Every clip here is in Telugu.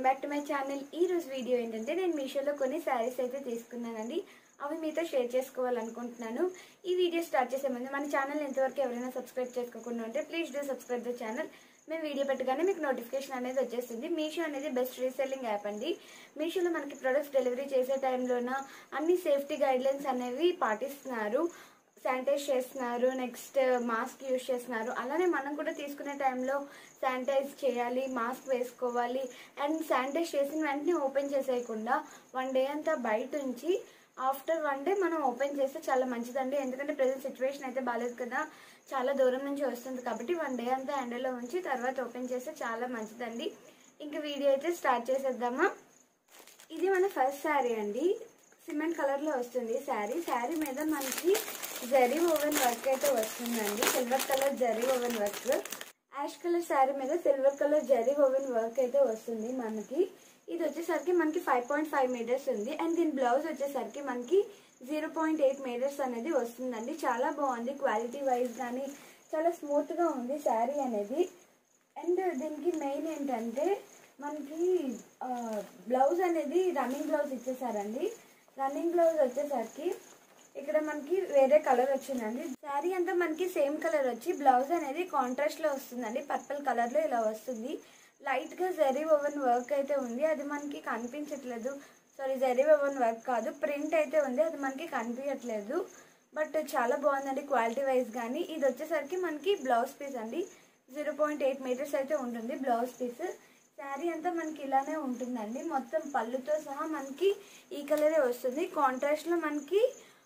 Welcome back to my channel. ఈ రోజు వీడియో ఏంటంటే నేను మీషోలో కొన్ని శారీస్ అయితే తీసుకున్నానండి. అవి మీతో షేర్ చేసుకోవాలనుకుంటున్నాను. ఈ వీడియో స్టార్ట్ చేసే ముందు మన ఛానల్ ఎంతవరకు ఎవరైనా సబ్స్క్రైబ్ చేసుకోకుండా ఉంటే please do subscribe the channel. మేము వీడియో పెట్టగానే మీకు నోటిఫికేషన్ అనేది వచ్చేస్తుంది. మీషో అనేది బెస్ట్ రీసెల్లింగ్ యాప్ అండి. మీషోలో మనకి ప్రొడక్ట్స్ డెలివరీ చేసే టైంలోన అన్ని సేఫ్టీ గైడ్లైన్స్ అనేవి పాటిస్తున్నారు. శానిటైజ్ చేస్తున్నారు, నెక్స్ట్ మాస్క్ యూజ్ చేస్తున్నారు. అలానే మనం కూడా తీసుకునే టైంలో శానిటైజ్ చేయాలి, మాస్క్ వేసుకోవాలి. అండ్ శానిటైజ్ చేసిన వెంటనే ఓపెన్ చేసేయకుండా 1 డే అంతా బయట ఉంచి ఆఫ్టర్ 1 డే మనం ఓపెన్ చేస్తే చాలా మంచిదండి. ఎందుకంటే ప్రెజెంట్ సిచ్యువేషన్ అయితే బాగాలేదు కదా, చాలా దూరం నుంచి వస్తుంది కాబట్టి 1 డే అంతా ఎండలో ఉంచి తర్వాత ఓపెన్ చేస్తే చాలా మంచిదండి. ఇంక వీడియో అయితే స్టార్ట్ చేసేద్దామా. ఇది మన ఫస్ట్ శారీ అండి. సిమెంట్ కలర్ లో వస్తుంది శారీ మీద మనకి జరీ ఓవెన్ వర్క్ అయితే వస్తుందండి. Silver colour zari woven work. Ash colour sari మీద silver colour zari woven work అయితే వస్తుంది మనకి. ఇది వచ్చేసరికి మనకి 5.5 మీటర్స్ ఉంది. అండ్ దీని బ్లౌజ్ వచ్చేసరికి మనకి 0.8 మీటర్స్ అనేది వస్తుందండి. చాలా బాగుంది క్వాలిటీ వైజ్ కానీ చాలా స్మూత్ గా ఉంది శారీ అనేది. అండ్ దీనికి మెయిన్ ఏంటంటే మనకి బ్లౌజ్ అనేది రన్నింగ్ బ్లౌజ్ ఇచ్చేసారండి. రన్నింగ్ బ్లౌజ్ వచ్చేసరికి ఇక్కడ మనకి వేరే కలర్ వచ్చిందండి. శారీ అంతా మనకి సేమ్ కలర్ వచ్చి బ్లౌజ్ అనేది కాంట్రాస్ట్ లో వస్తుందండి. పర్పుల్ కలర్ లో ఇలా వస్తుంది. లైట్ గా జరీ ఓవెన్ వర్క్ అయితే ఉంది, అది మనకి కనిపించట్లేదు. సారీ, జరీ ఓవెన్ వర్క్ కాదు, ప్రింట్ అయితే ఉంది, అది మనకి కనిపించట్లేదు. బట్ చాలా బాగుందండి క్వాలిటీ వైజ్ కానీ. ఇది వచ్చేసరికి మనకి బ్లౌజ్ పీస్ అండి. 0.8 మీటర్స్ అయితే ఉంటుంది బ్లౌజ్ పీస్. శారీ అంతా మనకి ఇలానే ఉంటుందండి. మొత్తం పళ్ళుతో సహా మనకి ఈ కలరే వస్తుంది. కాంట్రాస్ట్ లో మనకి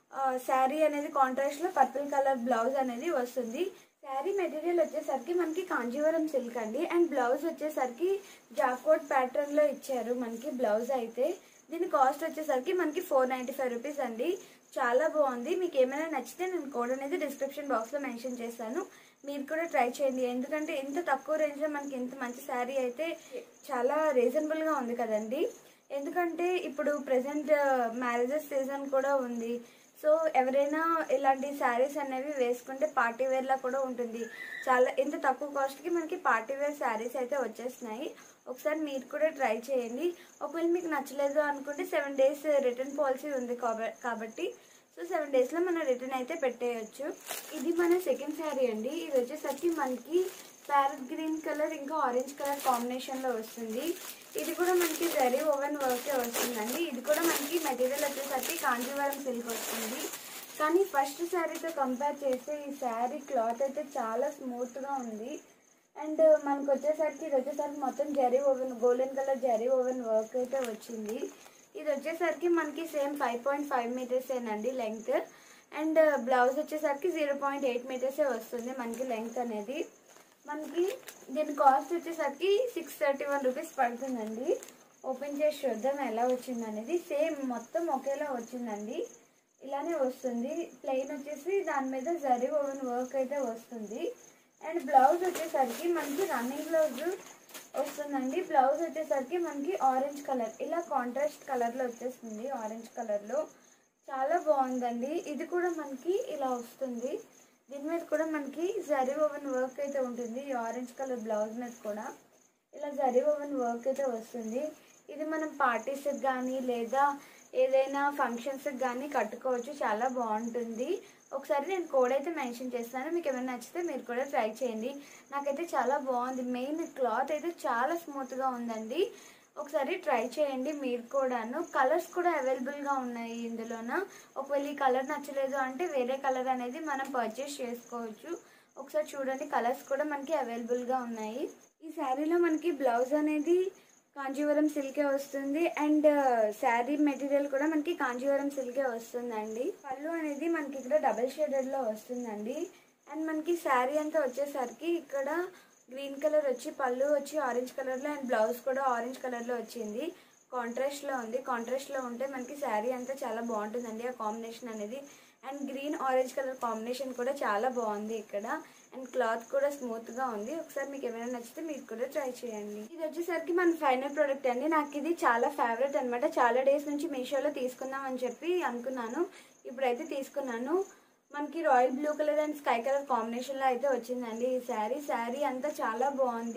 శారీ అనేది కాంట్రాస్ట్ లో పర్పుల్ కలర్ బ్లౌజ్ అనేది వస్తుంది. శారీ మెటీరియల్ వచ్చేసరికి మనకి కాంజీవరం సిల్క్ అండి. అండ్ బ్లౌజ్ వచ్చేసరికి జాకోట్ ప్యాటర్న్ లో ఇచ్చారు మనకి బ్లౌజ్ అయితే. దీని కాస్ట్ వచ్చేసరికి మనకి 495 రూపీస్ అండి. చాలా బాగుంది. మీకు ఏమైనా నచ్చితే నేను కోడ్ అనేది డిస్క్రిప్షన్ బాక్స్ లో మెన్షన్ చేస్తాను. మీరు కూడా ట్రై చేయండి. ఎందుకంటే ఇంత తక్కువ రేంజ్ లో మనకి ఇంత మంచి శారీ అయితే చాలా రీజనబుల్ గా ఉంది కదండి. ఎందుకంటే ఇప్పుడు ప్రెసెంట్ మ్యారేజెస్ సీజన్ కూడా ఉంది. సో ఎవరైనా ఇలాంటి శారీస్ అనేవి వేసుకుంటే పార్టీ వేర్ లా కూడా ఉంటుంది. చాలా ఇంత తక్కువ కాస్ట్ కి మనకి పార్టీ వేర్ శారీస్ అయితే వచ్చేస్తున్నాయి. ఒకసారి మీరు కూడా ట్రై చేయండి. ఒకవేళ మీకు నచ్చలేదు అనుకుంటే 7 days రిటర్న్ పాలసీ ఉంది కాబట్టి సో 7 days లో మనం రిటర్న్ అయితే పెట్టేయచ్చు. ఇది మన సెకండ్ శారీ అండి. ఇది వచ్చేసరికి మనకి ప్యారెట్ గ్రీన్ కలర్ ఇంకా ఆరెంజ్ కలర్ కాంబినేషన్ లో వస్తుంది. ఇది కూడా మనకి జరీ ఓవెన్ వర్క్ వస్తుందండి. ఇది కూడా మనకి మెటీరియల్ వచ్చేసరికి కాంజీవరం సిల్క్ వస్తుంది. కానీ ఫస్ట్ శారీతో కంపేర్ చేస్తే ఈ శారీ క్లాత్ అయితే చాలా స్మూత్ గా ఉంది. అండ్ మనకు వచ్చేసరికి ఇది వచ్చేసరికి మొత్తం zari woven golden colour zari woven work అయితే వచ్చింది. ఇది వచ్చేసరికి మనకి సేమ్ 5.5 మీటర్స్ ఏనండి లెంగ్త్. అండ్ బ్లౌజ్ వచ్చేసరికి 0.8 మీటర్సే వస్తుంది మనకి లెంగ్త్ అనేది. మనకి దీని కాస్ట్ వచ్చేసరికి 631 రూపీస్ పడుతుందండి. ఓపెన్ చేసి చూద్దాం ఎలా వచ్చింది అనేది. సేమ్ మొత్తం ఒకేలా వచ్చిందండి, ఇలానే వస్తుంది. ప్లెయిన్ వచ్చేసి దాని మీద జరీ ఓవెన్ వర్క్ అయితే వస్తుంది. అండ్ బ్లౌజ్ వచ్చేసరికి మనకి రన్నింగ్ బ్లౌజ్ వస్తుందండి. బ్లౌజ్ వచ్చేసరికి మనకి ఆరెంజ్ కలర్ ఇలా కాంట్రాస్ట్ కలర్ లో వచ్చేస్తుంది. ఆరెంజ్ కలర్ లో చాలా బాగుందండి. ఇది కూడా మనకి ఇలా వస్తుంది. దీని మీద కూడా మనకి జరీ ఓవెన్ వర్క్ అయితే ఉంటుంది. ఈ ఆరెంజ్ కలర్ బ్లౌజ్ మీద కూడా ఇలా జరీ ఓవెన్ వర్క్ అయితే వస్తుంది. ఇది మనం పార్టీస్కి కానీ లేదా ఏదైనా ఫంక్షన్స్కి కానీ కట్టుకోవచ్చు. చాలా బాగుంటుంది. ఒకసారి నేను కోడ్ అయితే మెన్షన్ చేస్తాను. మీకు ఏమైనా నచ్చితే మీరు కూడా ట్రై చేయండి. నాకైతే చాలా బాగుంది. మెయిన్ క్లాత్ అయితే చాలా స్మూత్గా ఉందండి. ఒకసారి ట్రై చేయండి మీరు కూడాను. కలర్స్ కూడా అవైలబుల్గా ఉన్నాయి ఇందులోన. ఒకవేళ ఈ కలర్ నచ్చలేదు అంటే వేరే కలర్ అనేది మనం పర్చేస్ చేసుకోవచ్చు. ఒకసారి చూడండి, కలర్స్ కూడా మనకి అవైలబుల్గా ఉన్నాయి. ఈ శారీలో మనకి బ్లౌజ్ అనేది కాంజీవరం సిల్కే వస్తుంది. అండ్ శారీ మెటీరియల్ కూడా మనకి కాంజీవరం సిల్కే వస్తుందండి. పళ్ళు అనేది మనకి ఇక్కడ డబల్ షేడెడ్ లో వస్తుందండి. అండ్ మనకి శారీ అంతా వచ్చేసరికి ఇక్కడ గ్రీన్ కలర్ వచ్చి పళ్ళు వచ్చి ఆరెంజ్ కలర్ లో, అండ్ బ్లౌజ్ కూడా ఆరెంజ్ కలర్ లో వచ్చింది. కాంట్రాస్ట్ లో ఉంది. కాంట్రాస్ట్ లో ఉంటే మనకి శారీ అంతా చాలా బాగుంటుందండి ఆ కాంబినేషన్ అనేది. And green orange colour combination కూడా చాలా బాగుంది ఇక్కడ. అండ్ క్లాత్ కూడా స్మూత్ గా ఉంది. ఒకసారి మీకు ఏమైనా నచ్చితే మీరు కూడా ట్రై చేయండి. ఇది వచ్చేసరికి మన ఫైనల్ ప్రోడక్ట్ అండి. నాకు ఇది చాలా ఫేవరెట్ అనమాట. చాలా డేస్ నుంచి మీషోలో తీసుకుందాం అని చెప్పి అనుకున్నాను. ఇప్పుడైతే తీసుకున్నాను. మనకి royal blue colour and sky colour combination లో అయితే వచ్చిందండి ఈ శారీ. శారీ అంతా చాలా బాగుంది.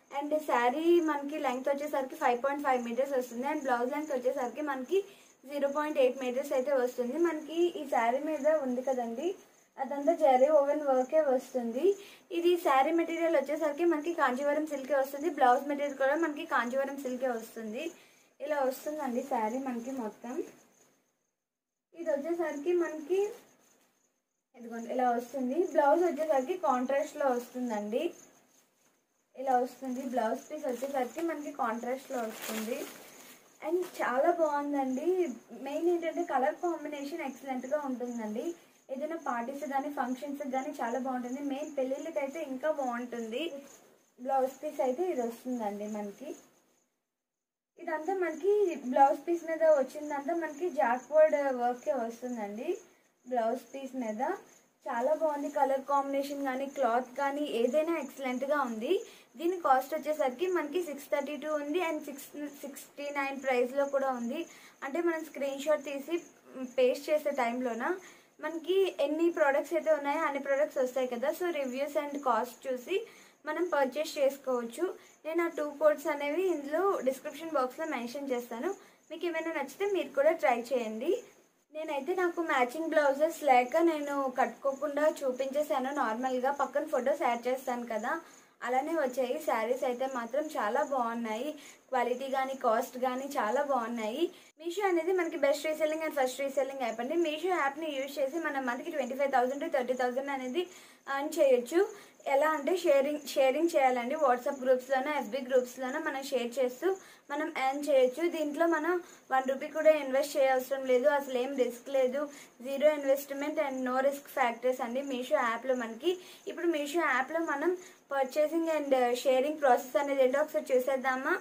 అండ్ శారీ మనకి లెంగ్త్ వచ్చేసరికి 5.5 మీటర్స్ వస్తుంది. అండ్ బ్లౌజ్ లెంగ్త్ వచ్చేసరికి మనకి 0.8 మీటర్స్ అయితే వస్తుంది. మనకి ఈ శారీ మీద ఉంది కదండి, అదంతా జరీ ఓవెన్ వర్కే వస్తుంది. ఇది శారీ మెటీరియల్ వచ్చేసరికి మనకి కాంచీవరం సిల్కే వస్తుంది. బ్లౌజ్ మెటీరియల్ కూడా మనకి కాంచీవరం సిల్కే వస్తుంది. ఇలా వస్తుందండి శారీ మనకి మొత్తం. ఇది వచ్చేసరికి మనకి ఇదిగోండి ఇలా వస్తుంది. బ్లౌజ్ వచ్చేసరికి కాంట్రాస్ట్ లో వస్తుందండి. ఇలా వస్తుంది. బ్లౌజ్ పీస్ వచ్చేసరికి మనకి కాంట్రాస్ట్ లో వస్తుంది. అండ్ చాలా బాగుందండి. మెయిన్ ఏంటంటే కలర్ కాంబినేషన్ ఎక్సలెంట్ గా ఉంటుందండి. ఏదైనా పార్టీస్ కానీ ఫంక్షన్స్ కానీ చాలా బాగుంటుంది. మెయిన్ పెళ్ళిళ్ళకి అయితే ఇంకా బాగుంటుంది. బ్లౌజ్ పీస్ అయితే ఇది వస్తుందండి మనకి. ఇదంతా మనకి బ్లౌజ్ పీస్ మీద వచ్చిందంతా మనకి జాక్వర్డ్ వర్కే వస్తుందండి. బ్లౌజ్ పీస్ మీద చాలా బాగుంది. కలర్ కాంబినేషన్ కానీ క్లాత్ కానీ ఏదైనా ఎక్సలెంట్ గా ఉంది. దీని కాస్ట్ వచ్చేసరికి మనకి 632 ఉంది. అండ్ 669 ప్రైస్ లో కూడా ఉంది. అంటే మనం స్క్రీన్ షాట్ తీసి పేస్ట్ చేసే టైంలోన మనకి ఎన్ని ప్రోడక్ట్స్ అయితే ఉన్నాయో అన్ని ప్రోడక్ట్స్ వస్తాయి కదా. సో రివ్యూస్ అండ్ కాస్ట్ చూసి మనం పర్చేస్ చేసుకోవచ్చు. నేను ఆ 2 కోడ్స్ అనేవి ఇందులో డిస్క్రిప్షన్ బాక్స్లో మెన్షన్ చేస్తాను. మీకు ఏమైనా నచ్చితే మీరు కూడా ట్రై చేయండి. నేనైతే నాకు మ్యాచింగ్ బ్లౌజెస్ లేక నేను కట్టుకోకుండా చూపించేసాను. నార్మల్గా పక్కన ఫొటోస్ యాడ్ చేస్తాను కదా, అలానే వచ్చాయి. శారీస్ అయితే మాత్రం చాలా బాగున్నాయి. క్వాలిటీ కానీ కాస్ట్ కానీ చాలా బాగున్నాయి. మీషో అనేది మనకి best reselling and first reselling app అండి. మీషో యాప్ని యూజ్ చేసి మనం మనకి 25,000 to 30,000 అనేది అర్న్ చేయొచ్చు. ఎలా అంటే షేరింగ్ చేయాలండి. వాట్సాప్ గ్రూప్స్లోనో ఎఫ్బీ గ్రూప్స్లోనో మనం షేర్ చేస్తూ మనం ఎర్న్ చేయొచ్చు. దీంట్లో మనం 1 రూపీ కూడా ఇన్వెస్ట్ చేయవసరం లేదు. అసలు ఏం రిస్క్ లేదు. Zero investment and no risk factors అండి మీషో యాప్లో మనకి. ఇప్పుడు మీషో యాప్లో మనం పర్చేసింగ్ అండ్ షేరింగ్ ప్రాసెస్ అనేది ఏంటో ఒకసారి చూసేద్దామా.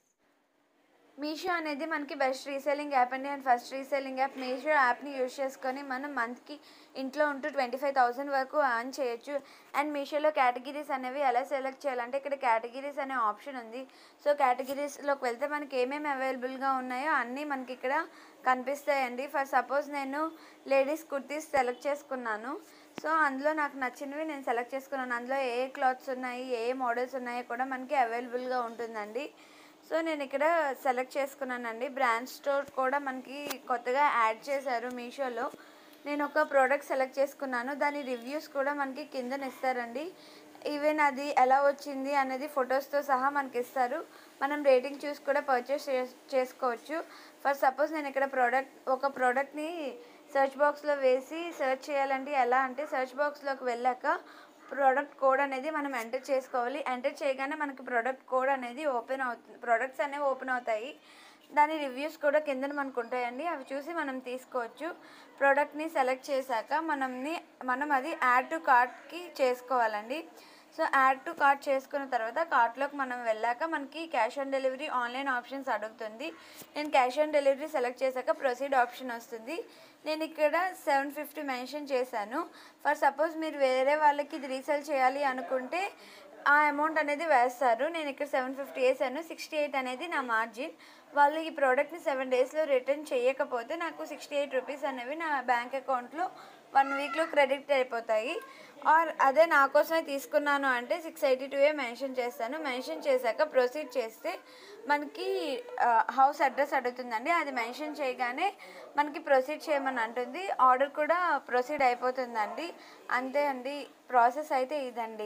మీషో అనేది మనకి బెస్ట్ రీసెల్లింగ్ యాప్ అండి and first reselling app. Meesho యాప్ని యూజ్ చేసుకొని మనం మంత్కి ఇంట్లో ఉంటూ 25,000 వరకు అర్న్ చేయొచ్చు. అండ్ మీషోలో కేటగిరీస్ అనేవి ఎలా సెలెక్ట్ చేయాలంటే ఇక్కడ కేటగిరీస్ అనే ఆప్షన్ ఉంది. సో కేటగిరీస్లోకి వెళ్తే మనకి ఏమేమి అవైలబుల్గా ఉన్నాయో అన్నీ మనకి ఇక్కడ కనిపిస్తాయండి. ఫర్ సపోజ్ నేను లేడీస్ కుర్తీస్ సెలెక్ట్ చేసుకున్నాను. సో అందులో నాకు నచ్చినవి నేను సెలెక్ట్ చేసుకున్నాను. అందులో ఏ క్లాత్స్ ఉన్నాయి, ఏ మోడల్స్ ఉన్నాయో కూడా మనకి అవైలబుల్గా ఉంటుందండి. సో నేను ఇక్కడ సెలెక్ట్ చేసుకున్నానండి. బ్రాండ్ స్టోర్ కూడా మనకి కొత్తగా యాడ్ చేశారు మీషోలో. నేను ఒక ప్రోడక్ట్ సెలెక్ట్ చేసుకున్నాను. దాని రివ్యూస్ కూడా మనకి కిందన ఇస్తారండి. ఈవెన్ అది ఎలా వచ్చింది అనేది ఫొటోస్తో సహా మనకి ఇస్తారు. మనం రేటింగ్ చూసి కూడా పర్చేస్ చేసుకోవచ్చు. ఫర్ సపోజ్ నేను ఇక్కడ ఒక ప్రోడక్ట్ని సెర్చ్ బాక్స్లో వేసి సెర్చ్ చేయాలంటే ఎలా అంటే సెర్చ్ బాక్స్లోకి వెళ్ళాక ప్రోడక్ట్ కోడ్ అనేది మనం ఎంటర్ చేసుకోవాలి. ఎంటర్ చేయగానే మనకి ప్రోడక్ట్ కోడ్ అనేది ఓపెన్ అవుతుంది. ప్రోడక్ట్స్ అనేవి ఓపెన్ అవుతాయి. దాని రివ్యూస్ కూడా కింద మనకు ఉంటాయండి. అవి చూసి మనం తీసుకోవచ్చు. ప్రోడక్ట్ని సెలెక్ట్ చేశాక మనం అది యాడ్ టు కార్ట్కి చేసుకోవాలండి. సో యాడ్ టు కార్ట్ చేసుకున్న తర్వాత కార్ట్లోకి మనం వెళ్ళాక మనకి cash on delivery online options అడుగుతుంది. నేను క్యాష్ ఆన్ డెలివరీ సెలెక్ట్ చేశాక ప్రొసీడ్ ఆప్షన్ వస్తుంది. నేను ఇక్కడ 750 మెన్షన్ చేశాను. ఫర్ సపోజ్ మీరు వేరే వాళ్ళకి ఇది రీసేల్ చేయాలి అనుకుంటే ఆ అమౌంట్ అనేది వేస్తారు. నేను ఇక్కడ 750 వేసాను. 68 అనేది నా మార్జిన్. వాళ్ళు ఈ ప్రోడక్ట్ని 7 డేస్లో రిటర్న్ చేయకపోతే నాకు 68 రూపీస్ అనేవి నా బ్యాంక్ అకౌంట్లో 1 వీక్లో క్రెడిట్ అయిపోతాయి. ఆర్ అదే నా కోసమే తీసుకున్నాను అంటే 682 మెన్షన్ చేస్తాను. మెన్షన్ చేశాక ప్రొసీడ్ చేస్తే మనకి హౌస్ అడ్రస్ అడుగుతుందండి. అది మెన్షన్ చేయగానే మనకి ప్రొసీడ్ చేయమని అంటుంది. ఆర్డర్ కూడా ప్రొసీడ్ అయిపోతుందండి. అంతే అండి, ప్రాసెస్ అయితే ఇదండి.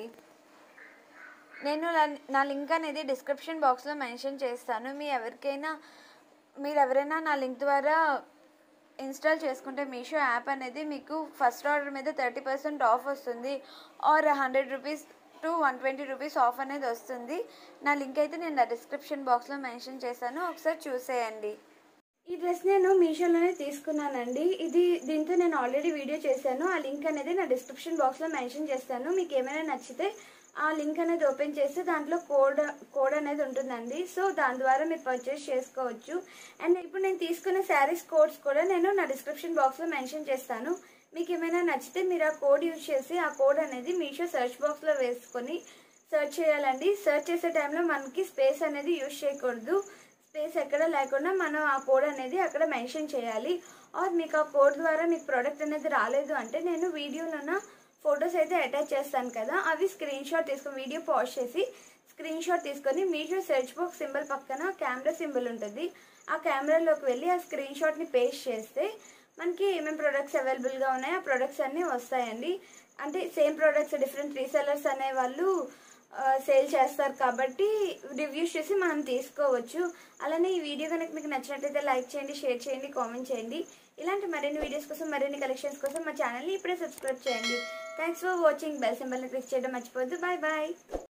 నేను నా లింక్ అనేది డిస్క్రిప్షన్ బాక్స్లో మెన్షన్ చేస్తాను. మీరు ఎవరైనా నా లింక్ ద్వారా ఇన్స్టాల్ చేసుకుంటే మీషో యాప్ అనేది మీకు ఫస్ట్ ఆర్డర్ మీద 30% ఆఫ్ వస్తుంది. Or 100 rupees to 120 rupees off అనేది వస్తుంది. నా లింక్ అయితే నేను నా డిస్క్రిప్షన్ బాక్స్లో మెన్షన్ చేశాను. ఒకసారి చూసేయండి. ఈ డ్రెస్ నేను మీషోలోనే తీసుకున్నానండి. దీంతో నేను ఆల్రెడీ వీడియో చేశాను. ఆ లింక్ అనేది నా డిస్క్రిప్షన్ బాక్స్లో మెన్షన్ చేస్తాను. మీకు ఏమైనా నచ్చితే ఆ లింక్ అనేది ఓపెన్ చేస్తే దాంట్లో కోడ్ అనేది ఉంటుందండి. సో దాని ద్వారా మీరు పర్చేస్ చేసుకోవచ్చు. అండ్ ఇప్పుడు నేను తీసుకున్న శారీస్ కోడ్స్ కూడా నేను నా డిస్క్రిప్షన్ బాక్స్లో మెన్షన్ చేస్తాను. మీకు ఏమైనా నచ్చితే మీరు ఆ కోడ్ యూజ్ చేసి ఆ కోడ్ అనేది మీషో సెర్చ్ బాక్స్లో వేసుకొని సెర్చ్ చేయాలండి. సెర్చ్ చేసే టైంలో మనకి స్పేస్ అనేది యూజ్ చేయకూడదు. స్పేస్ ఎక్కడ లేకుండా మనం ఆ కోడ్ అనేది అక్కడ మెన్షన్ చేయాలి. ఆర్ మీకు ఆ కోడ్ ద్వారా మీకు ప్రోడక్ట్ అనేది రాలేదు అంటే నేను వీడియోలో ఫొటోస్ అయితే అటాచ్ చేస్తాను కదా, అవి స్క్రీన్ షాట్ తీసుకుని వీడియో పాజ్ చేసి స్క్రీన్ షాట్ తీసుకొని మీషో సెర్చ్ బాక్స్ సింబల్ పక్కన కెమెరా సింబల్ ఉంటుంది. ఆ కెమెరాలోకి వెళ్ళి ఆ స్క్రీన్ షాట్ని పేస్ట్ చేస్తే మనకి ఏమేమి ప్రొడక్ట్స్ అవైలబుల్గా ఉన్నాయో ఆ ప్రొడక్ట్స్ అన్నీ వస్తాయండి. అంటే సేమ్ ప్రొడక్ట్స్ డిఫరెంట్ రీసెలర్స్ అనే వాళ్ళు సేల్ చేస్తారు కాబట్టి రివ్యూస్ చేసి మనం తీసుకోవచ్చు. అలానే ఈ వీడియో కనుక మీకు నచ్చినట్లయితే లైక్ చేయండి, షేర్ చేయండి, కామెంట్ చేయండి. ఇలాంటి మరిన్ని వీడియోస్ కోసం, మరిన్ని కలెక్షన్స్ కోసం మా ఛానల్ని ఇప్పుడే సబ్స్క్రైబ్ చేయండి. Thanks for watching. బెల్ సింబల్ని క్లిక్ చేయడం మర్చిపోవద్దు. Bye bye.